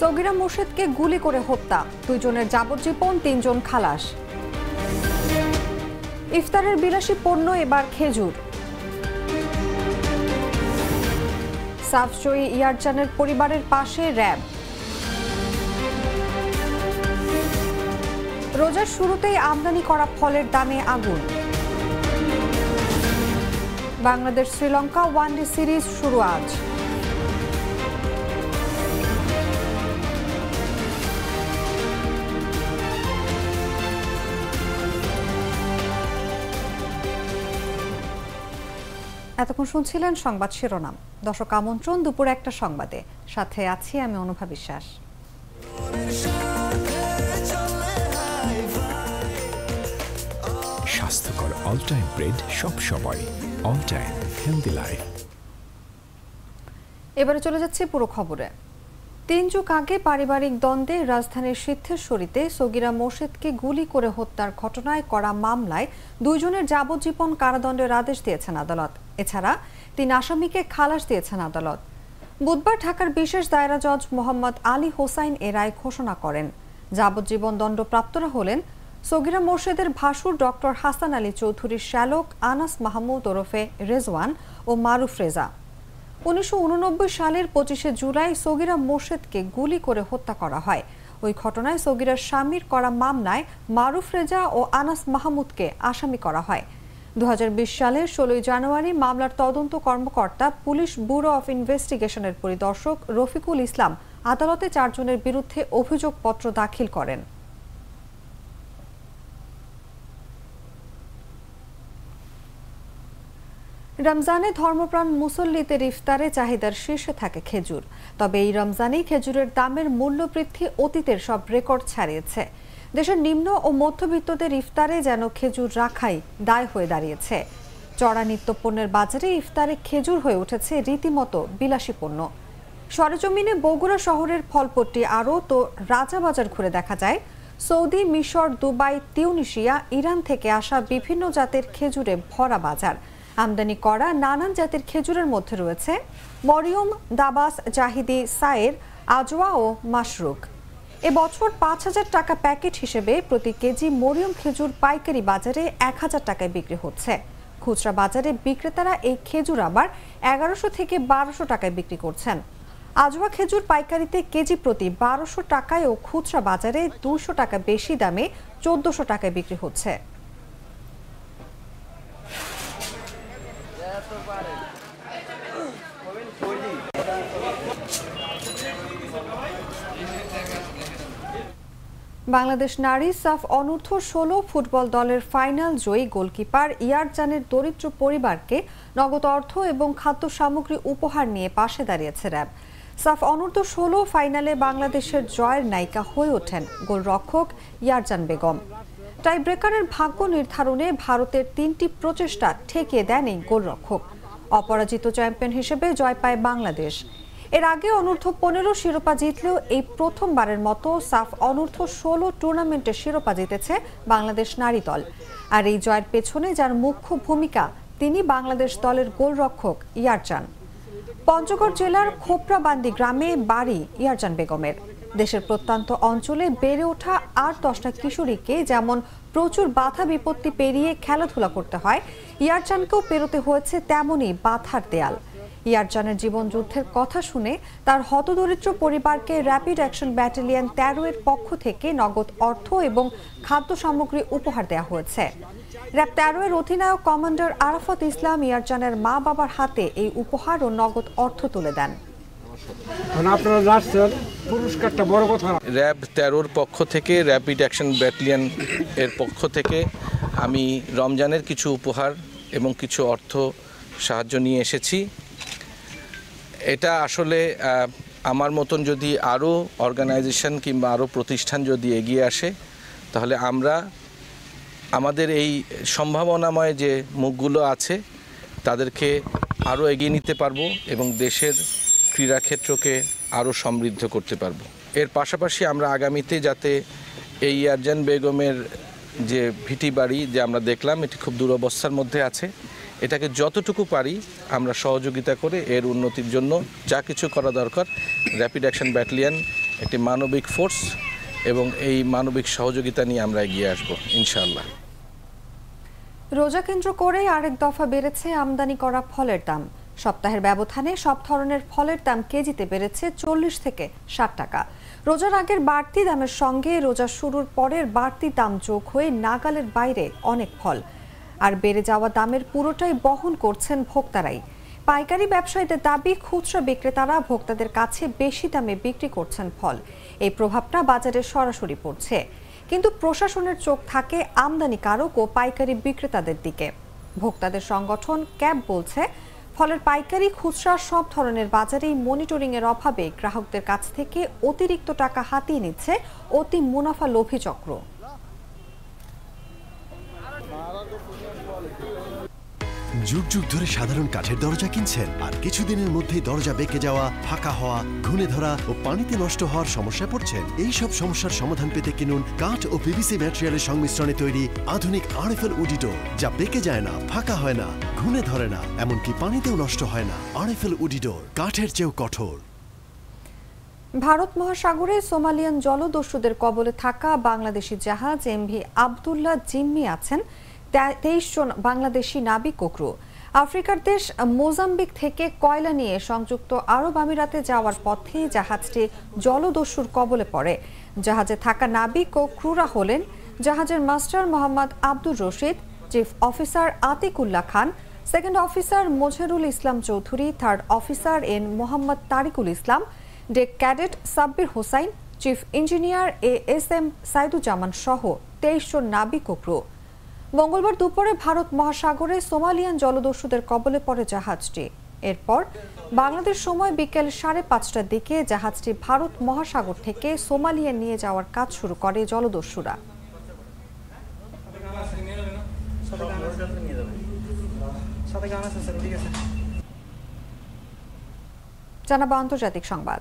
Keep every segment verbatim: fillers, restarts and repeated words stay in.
সগিরা মোর্শেদকে গুলি করে হত্যা, দুইজনের যাবজ্জীবন, তিনজন খালাস। ইফতারের বিলাসী পণ্য এবার খেজুর। সাফজয়ী ইয়ারজানের পরিবারের পাশে র্যাব। রোজার শুরুতেই আমদানি করা ফলের দামে আগুন। বাংলাদেশ শ্রীলঙ্কা ওয়ানডে সিরিজ শুরু আজ। এতক্ষণ শুনছিলেন সংবাদ শিরোনাম। দর্শক আমন্ত্রণ দুপুর একটা সংবাদে, সাথে আছি আমি অনুভা বিশ্বাস। স্বাস্থ্যকর অল টাইম ব্রেড, সব সময় অল টাইম হেলদি লাইফ। এবারে চলে যাচ্ছে পুরো খবরে। তিন যুগ আগে পারিবারিক দ্বন্দ্বে রাজধানীর সিদ্ধেশ্বরীতে সগিরা মোর্শেদকে গুলি করে হত্যার ঘটনায় করা মামলায় দুইজনের যাবজ্জীবন কারাদণ্ডের আদেশ দিয়েছেন আদালত। এছাড়া তিন আসামিকে খালাস দিয়েছেন আদালত। বুধবার ঢাকার বিশেষ দায়রা জজ মোহাম্মদ আলী হোসাইন এ রায় ঘোষণা করেন। যাবজ্জীবন দণ্ডপ্রাপ্তরা হলেন সগিরা মোর্শেদের ভাসুর ডক্টর হাসান আলী চৌধুরীর শ্যালক আনাস মাহমুদ ওরফে রেজওয়ান ও মারুফ রেজা। উনিশশো উননব্বই সালের পঁচিশে জুলাই সগিরা মোর্শেদকে গুলি করে হত্যা করা হয়। ওই ঘটনায় সগিরার স্বামীর করা মামলায় মারুফ রেজা ও আনাস মাহমুদকে আসামি করা হয়। দু হাজার বিশ সালের ষোলোই জানুয়ারি মামলার তদন্ত কর্মকর্তা পুলিশ ব্যুরো অফ ইনভেস্টিগেশনের পরিদর্শক রফিকুল ইসলাম আদালতে চারজনের বিরুদ্ধে অভিযোগপত্র দাখিল করেন। রমজানে ধর্মপ্রাণ মুসল্লিদের ইফতারে চাহিদার শীর্ষে থাকে খেজুর। তবে এই রমজানেই খেজুরের দামের মূল্য বৃদ্ধি অতীতের সব রেকর্ড ছাড়িয়েছে। দেশের নিম্ন ও মধ্যবিত্তদের ইফতারে যেন খেজুর রাখাই দায় হয়ে দাঁড়িয়েছে। চড়া নিত্যপণ্যের বাজারে ইফতারে খেজুর হয়ে উঠেছে রীতিমতো বিলাসী পণ্য। সরেজমিনে বগুড়া শহরের ফলপট্টি আড়ত তো রাজাবাজার ঘুরে দেখা যায় সৌদি, মিশর, দুবাই, তিউনিসিয়া, ইরান থেকে আসা বিভিন্ন জাতের খেজুরে ভরা বাজার। আমদানি করা নানান জাতের খেজুরের মধ্যে রয়েছে মরিয়ম, দাবাস, জাহিদি, সায়ের, আজওয়া ও মাশরুক। এবছর পাঁচ হাজার টাকা প্যাকেট হিসেবে প্রতি কেজি মরিয়ম খেজুর পাইকারি বাজারে এক হাজার টাকায় বিক্রি হচ্ছে। খুচরা বাজারে বিক্রেতারা এই খেজুর আবার এগারোশো থেকে বারোশো টাকায় বিক্রি করছেন। আজওয়া খেজুর পাইকারিতে কেজি প্রতি বারোশো টাকায় ও খুচরা বাজারে দুশো টাকা বেশি দামে চোদ্দশো টাকায় বিক্রি হচ্ছে। বাংলাদেশ নারী সাফ অনূর্ধ্ব ষোলো ফুটবল দলের ফাইনাল জয়ী গোলকিপার ইয়ারজানের দরিদ্র পরিবারকে নগদ অর্থ এবং খাদ্য সামগ্রী উপহার নিয়ে পাশে দাঁড়িয়েছে র্যাব। সাফ অনূর্ধ্ব ষোলো ফাইনালে বাংলাদেশের জয়ের নায়িকা হয়ে ওঠেন গোলরক্ষক ইয়ারজান বেগম। টাই ব্রেকারের ভাগ্য নির্ধারণে ভারতের তিনটি প্রচেষ্টা ঠেকিয়ে দেন এই গোলরক্ষক। অপরাজিত চ্যাম্পিয়ন হিসেবে জয় পায় বাংলাদেশ। এর আগে অনূর্ধ্ব পনেরো শিরোপা জিতলেও এই প্রথমবারের মতো সাফ অনূর্ধ্ব ষোলো টুর্নামেন্টের শিরোপা জিতেছে বাংলাদেশ নারী দল। আর এই জয়ের পেছনে যার মুখ্য ভূমিকা তিনি বাংলাদেশ দলের গোলরক্ষক ইয়ারজান। পঞ্চগড় জেলার খোপরাবান্দি গ্রামে বাড়ি ইয়ারজান বেগমের। দেশের প্রত্যন্ত অঞ্চলে বেড়ে ওঠা আট দশটা কিশোরীকে যেমন প্রচুর বাধা বিপত্তি পেরিয়ে খেলাধুলা করতে হয়, ইয়ারজানকেও পেরোতে হয়েছে তেমনই বাধার দেয়াল। ইয়ারজানের জীবন যুদ্ধের কথা শুনে তার হতদরিদ্র পরিবারকে র্যাপিড অ্যাকশন ব্যাটালিয়ন তেরো এর পক্ষ থেকে নগদ অর্থ এবং খাদ্য সামগ্রী উপহার দেওয়া হয়েছে। র্যাব তেরো এর অধিনায়ক কমান্ডার আরাফাত ইসলাম ইয়ারজানের মা বাবার হাতে এই উপহার ও নগদ অর্থ তুলে দেন। র্যাব তেরোর পক্ষ থেকে, র্যাপিড অ্যাকশন ব্যাটালিয়ন এর পক্ষ থেকে আমি রমজানের কিছু উপহার এবং কিছু অর্থ সাহায্য নিয়ে এসেছি। এটা আসলে আমার মতন যদি আরও অর্গানাইজেশন কিংবা আরও প্রতিষ্ঠান যদি এগিয়ে আসে, তাহলে আমরা আমাদের এই সম্ভাবনাময় যে মুখগুলো আছে তাদেরকে আরও এগিয়ে নিতে পারবো এবং দেশের ক্রীড়াক্ষেত্রকে আরও সমৃদ্ধ করতে পারবো। এর পাশাপাশি আমরা আগামীতে যাতে এই ইয়ারজান বেগমের যে ভিটি বাড়ি যে আমরা দেখলাম এটি খুব দুরবস্থার মধ্যে আছে, এটাকে যতটুকু পারি আমরা সহযোগিতা করে এর উন্নতির জন্য যা কিছু করা দরকার র্যাপিড অ্যাকশন ব্যাটালিয়ন একটি মানবিক ফোর্স এবং এই মানবিক সহযোগিতা নিয়ে আমরা এগিয়ে আসব ইনশাআল্লাহ। রোজা কেন্দ্র করে আরেক দফা বেড়েছে আমদানি করা ফলের দাম। সপ্তাহের ব্যবধানে সব ধরনের ফলের দাম কেজিতে বেড়েছে চল্লিশ থেকে ষাট টাকা। রোজার আগের বাড়তি দামের সঙ্গে রোজা শুরুর পরের বাড়তি দাম যোগ হয়ে নাগালের বাইরে অনেক ফল। আর বেড়ে যাওয়া দামের পুরোটাই বহন করছেন ভোক্তারাই। পাইকারি ব্যবসায়ীদের দাবি, খুচরা বিক্রেতারা ভোক্তাদের কাছে বেশি দামে বিক্রি করছেন ফল। এই প্রভাবটা বাজারে সরাসরি পড়ছে। কিন্তু প্রশাসনের চোখ থাকে আমদানিকারক ও পাইকারি বিক্রেতাদের দিকে। ভোক্তাদের সংগঠন ক্যাব বলছে, ফলের পাইকারি খুচরা সব ধরনের বাজারেই মনিটরিং এর অভাবে গ্রাহকদের কাছ থেকে অতিরিক্ত টাকা হাতিয়ে নিচ্ছে অতি মুনাফা লোভী চক্র। যুগ যুগ ধরে সাধারণ কাঠের দরজা কিনছেন, আর কিছুদিনের মধ্যেই দরজা বেঁকে যাওয়া, ফাঁকা হওয়া, ঘুণে ধরা ও পানিতে নষ্ট হওয়ার সমস্যায় পড়ছেন। এই সব সমস্যার সমাধান পেতে কিনুন কাঠ ও পিভিসি ম্যাটেরিয়ালের সংমিশ্রণে তৈরি আধুনিক আরএফএল উডি ডোর, যা বেঁকে যায় না, ফাঁকা হয় না, ঘুণে ধরে না, এমনকি পানিতেও নষ্ট হয় না। আরএফএল উডি ডোর, কাঠের চেয়েও কঠোর। ভারত মহাসাগরে সোমালিয়ান জলদস্যুদের কবলে থাকা বাংলাদেশি জাহাজ এমভি আবদুল্লাহ জিম্মি আছেন তেইশ জন বাংলাদেশি নাবিক ও ক্রু। আফ্রিকার দেশ মোজাম্বিক থেকে কয়লা নিয়ে সংযুক্ত আরব আমিরাতে যাওয়ার পথে জাহাজটি জলদস্যুর কবলে পড়ে। জাহাজে থাকা নাবিক ও ক্রুরা হলেন জাহাজের master Mohammad Abdur Rashid, chief officer Atiqullah Khan, second officer Mozherul Islam Chowdhury, third officer N Mohammad Tariqul Islam, deck cadet Sabbir Hossain, chief engineer A S M Saiduzzaman সহ তেইশ জন নাবিক ও ক্রু। মঙ্গলবার দুপুরে ভারত মহাসাগরে সোমালিয়ান জলদস্যুদের কবলে পড়ে জাহাজটি। এরপর বাংলাদেশ সময় বিকেল সাড়ে পাঁচটার দিকে জাহাজটি ভারত মহাসাগর থেকে সোমালিয়া নিয়ে যাওয়ার কাজ শুরু করে জলদস্যুরা। জানাবো আন্তর্জাতিক সংবাদ।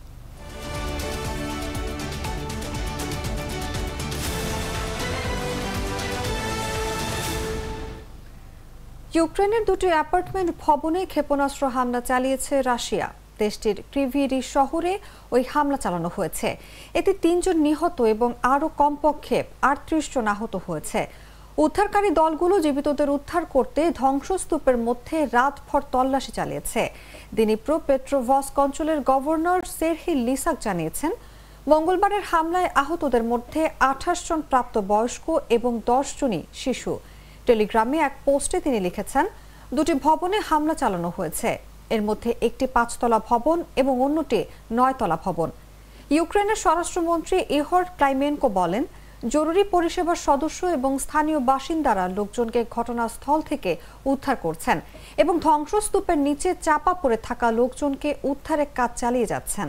ইউক্রেনের দুটি অ্যাপার্টমেন্ট ভবনে ক্ষেপণাস্ত্র হামলা চালিয়েছে রাশিয়া। দেশটির ক্রিভিরি শহরে ওই হামলা চালানো হয়েছে। এতে তিনজন নিহত এবং আরও কমপক্ষে আটত্রিশ জন আহত হয়েছে। উদ্ধারকারী দলগুলো জীবিতদের উদ্ধার করতে ধ্বংসস্তূপের মধ্যে রাতভর তল্লাশি চালিয়েছে। দিনিপ্রো পেট্রোভস্ক অঞ্চলের গভর্নর সেরহি লিসাক জানিয়েছেন, মঙ্গলবারের হামলায় আহতদের মধ্যে আঠাশ জন প্রাপ্তবয়স্ক এবং দশ জনই শিশু। টেলিগ্রামে এক পোস্টে তিনি লিখেছেন, দুটি ভবনে হামলা চালানো হয়েছে। এর মধ্যে একটি পাঁচতলা ভবন এবং অন্যটি নয়তলা ভবন। ইউক্রেনের স্বরাষ্ট্রমন্ত্রী ইহর ক্লাইমেনকো বলেন, জরুরি পরিষেবার সদস্য এবং স্থানীয় বাসিন্দারা লোকজনকে ঘটনাস্থল থেকে উদ্ধার করছেন এবং ধ্বংসস্তূপের নিচে চাপা পড়ে থাকা লোকজনকে উদ্ধারের কাজ চালিয়ে যাচ্ছেন।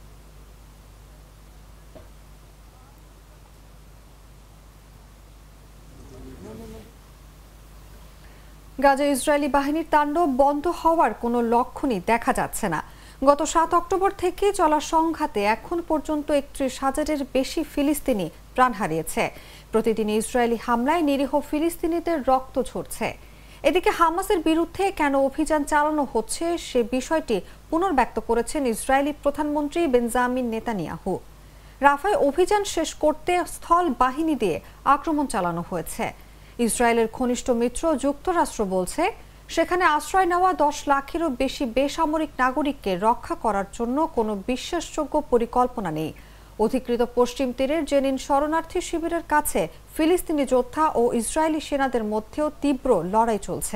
গাজা ইসরায়েলি বাহিনীর তাণ্ডব বন্ধ হওয়ার কোনো লক্ষণই দেখা যাচ্ছে না। গত সাত অক্টোবর থেকে চলা সংঘাতে এখন পর্যন্ত একত্রিশ হাজারের বেশি ফিলিস্তিনি প্রাণ হারিয়েছে। প্রতিদিন ইসরায়েলি হামলায় নিরীহ ফিলিস্তিনিদের রক্ত ঝরছে। এদিকে হামাসের বিরুদ্ধে কেন অভিযান চালানো হচ্ছে সে বিষয়টি পুনর্ব্যক্ত করেছেন ইসরায়েলি প্রধানমন্ত্রী বেঞ্জামিন নেতানিয়াহু। রাফায় অভিযান শেষ করতে স্থল বাহিনী দিয়ে আক্রমণ চালানো হয়েছে। ইসরায়েলের ঘনিষ্ঠ মিত্র যুক্তরাষ্ট্র বলছে, সেখানে আশ্রয় নেওয়া দশ লাখেরও বেশি বেসামরিক নাগরিককে রক্ষা করার জন্য কোনো বিশ্বাসযোগ্য পরিকল্পনা নেই। অধিকৃত পশ্চিম তীরের জেনিন শরণার্থী শিবিরের কাছে ফিলিস্তিনি যোদ্ধা ও ইসরায়েলি সেনাদের মধ্যেও তীব্র লড়াই চলছে।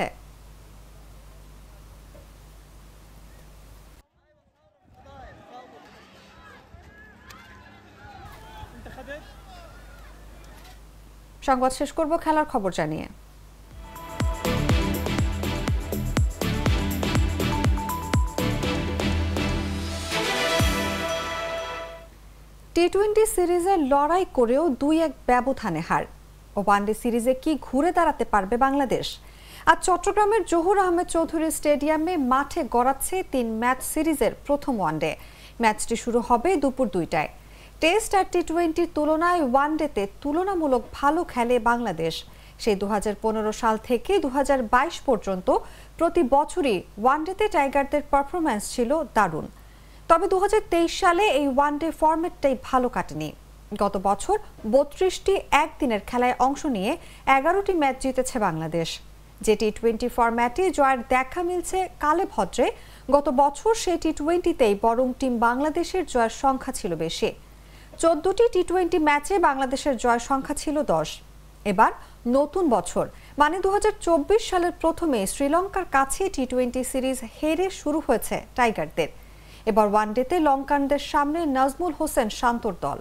সংবাদ শেষ করব খেলার খবর জানিয়ে। টি টোয়েন্টি সিরিজে লড়াই করেও দুই এক ব্যবধানে হার। ও ওয়ানডে সিরিজে কি ঘুরে দাঁড়াতে পারবে বাংলাদেশ? আজ চট্টগ্রামের জহুর আহমেদ চৌধুরী স্টেডিয়ামে মাঠে গড়াচ্ছে তিন ম্যাচ সিরিজের প্রথম ওয়ানডে। ম্যাচটি শুরু হবে দুপুর দুইটায়। টেস্ট আর টি টোয়েন্টির তুলনায় ওয়ানডেতে তুলনামূলক ভালো খেলে বাংলাদেশ। সেই দু হাজার পনেরো সাল থেকে দু হাজার বাইশ পর্যন্ত প্রতি বছরই ওয়ানডেতে টাইগারদের পারফরম্যান্স ছিল দারুণ। তবে দু হাজার তেইশ সালে এই ওয়ানডে ফরম্যাটটাই ভালো কাটেনি। গত বছর বত্রিশটি একদিনের খেলায় অংশ নিয়ে এগারোটি ম্যাচ জিতেছে বাংলাদেশ। যে টি টোয়েন্টি ফরম্যাটে জয়ের দেখা মিলছে কালে ভদ্রে, গত বছর সেই টি টোয়েন্টিতেই বরং টিম বাংলাদেশের জয়ের সংখ্যা ছিল বেশি। চোদ্দটি টি টোয়েন্টি ম্যাচে বাংলাদেশের জয়ের সংখ্যা ছিল দশ। এবার নতুন বছর মানে দু হাজার চব্বিশ সালের প্রথমে শ্রীলঙ্কার কাছে টি টোয়েন্টি সিরিজ হেরে শুরু হয়েছে টাইগারদের। এবার ওয়ানডেতে লঙ্কানদের সামনে নাজমুল হোসেন শান্তর দল।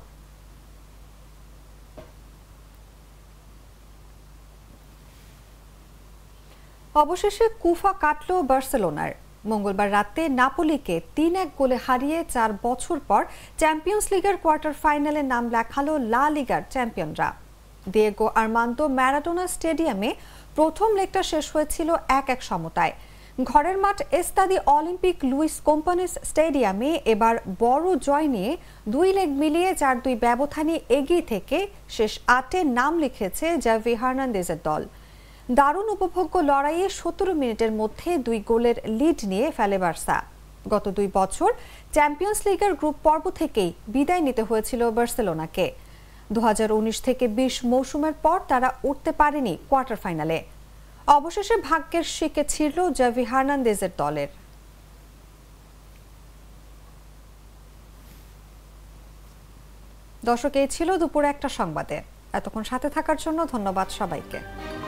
অবশেষে কুফা কাটল বার্সেলোনার। মঙ্গলবার রাতে নাপোলিকে তিন এক গোলে হারিয়ে চার বছর পর চ্যাম্পিয়ন্স লিগের কোয়ার্টার ফাইনালে নাম লেখালো লা লিগার চ্যাম্পিয়নরা। দিয়েগো আর্মান্দো ম্যারাডোনা স্টেডিয়ামে প্রথম লেগটা শেষ হয়েছিল এক এক সমতায়। ঘরের মাঠ এস্তাদি অলিম্পিক লুইস কোম্পানিস স্টেডিয়ামে এবার বড় জয় নিয়ে দুই লেগ মিলিয়ে চার দুই ব্যবধানে এগিয়ে থেকে শেষ আটে নাম লিখেছে জাভি হার্নান্দেজের দল। দারুণ উপভোগ্য লড়াইয়ে সতেরো মিনিটের মধ্যে দুই গোলের লিড নিয়ে ফেলে বার্সা। গত দুই বছর চ্যাম্পিয়ন্স লিগের গ্রুপ পর্ব থেকেই বিদায় নিতে হয়েছিল বার্সেলোনাকে। দু হাজার উনিশ থেকে বিশ মৌসুমের পর তারা উঠতে পারেনি কোয়ার্টার ফাইনালে। অবশেষে ভাগ্যের শিকে ছিঁড়ল জাভি হার্নান্দেজের দলের। দর্শক, এই ছিল দুপুরে একটা সংবাদে। এতক্ষণ সাথে থাকার জন্য ধন্যবাদ সবাইকে।